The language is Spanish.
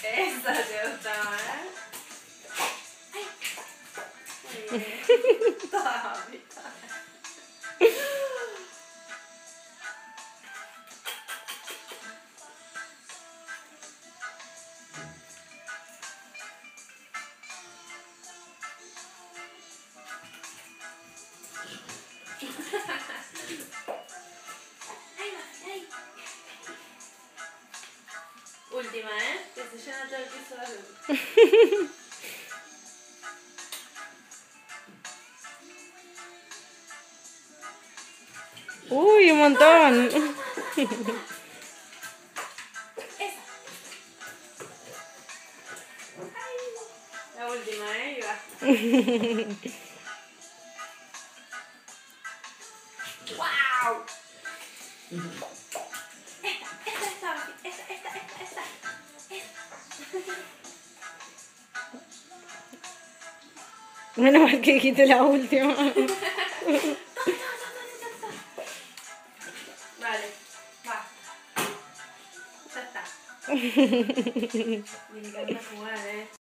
Esa te gustaba, ¿eh? Muy bien. Toda mamita. Última, ¿eh? Que se llena todo el piso de luz. Uy, un montón. Esa. Ay, la última, ¿eh? Y va. ¡Wow! Esta. Menos mal que dijiste la última. Vale, va. Ya está. Me encanta jugar, ¿eh?